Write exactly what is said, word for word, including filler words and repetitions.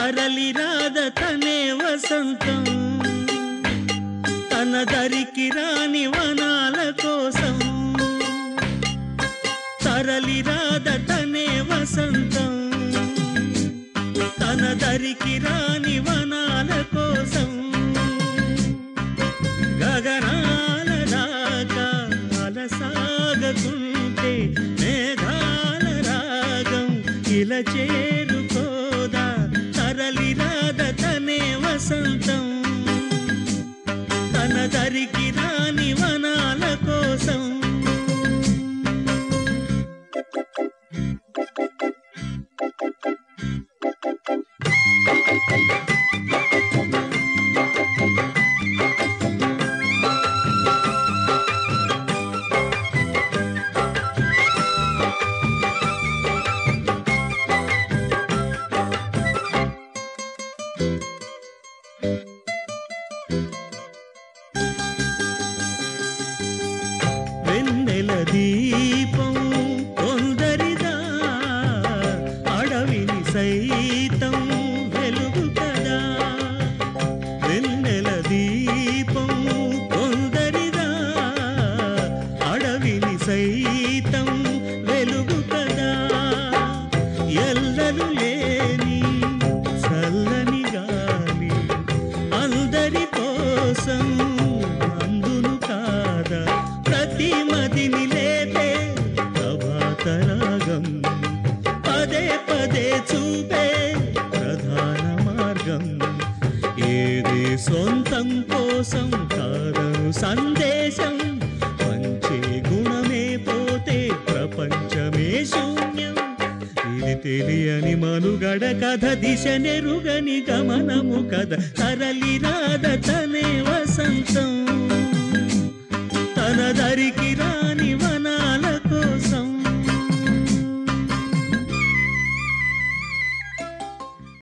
తరలి రాద తనే వసంతం తన దరికి రాని వనాల కోసం తరలి రాద తనే వసంతం తన దరికి రాని వనాల కోసం గగనాల దాకా అలసాగకుంటే మేఘాల రాగం ఇలా చేరుకోదా తరలి రాద తనే వసంతం తన దరికి రాని వనాల కోసం వెన్నెల దీపం కొందరిదా అడవిని సైతం వెలుగు కదా వెన్నెల దీపం కొందరిదా అడవిని సైతం వెలుగు కదా ఎల్లలు లేని చల్లని గాలి అందరి కోసం అందును కాదా ప్రతి మదిని లేపే ప్రభాత రాగం పదే పదే చూపే ప్రధాన మార్గం ఏదే సొంతం కోసం కాదను సందేశం పంచే గుణమే పోతే ప్రపంచమే శూన్యం ఇది తెలియని మనుగడ కథ దిశ నెరుగని గమనము కథ తరలి రాద తనే వసంతం తన దరికి రా